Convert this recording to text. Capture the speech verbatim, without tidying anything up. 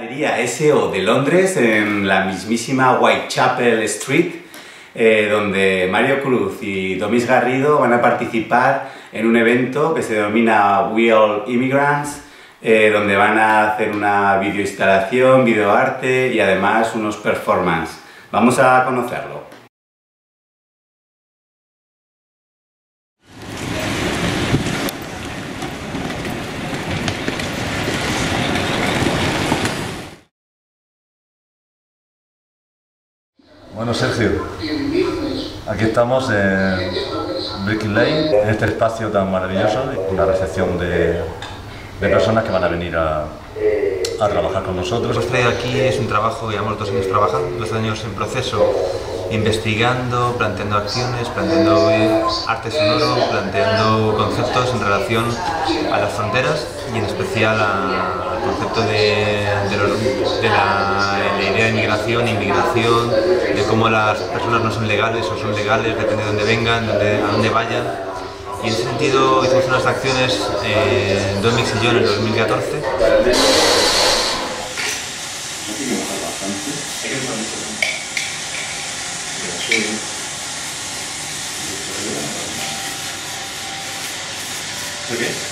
Galería S O de Londres, en la mismísima Whitechapel Street, eh, donde Mario Cruz y Domis Garrido van a participar en un evento que se denomina We All Immigrants, eh, donde van a hacer una videoinstalación, videoarte y además unos performances. Vamos a conocerlo. Bueno, Sergio, aquí estamos en Brick Lane, en este espacio tan maravilloso, una recepción de, de personas que van a venir a, a trabajar con nosotros. Lo que hemos traído aquí es un trabajo, llevamos dos años trabajando, dos años en proceso, investigando, planteando acciones, planteando arte sonoro, planteando conceptos en relación a las fronteras y en especial al concepto de, de, los, de la, la idea de inmigración, inmigración, de cómo las personas no son legales o son legales, depende de dónde vengan, de a dónde vayan. Y en ese sentido hicimos unas acciones, eh, Domix y yo, en el dos mil catorce. ¿Qué?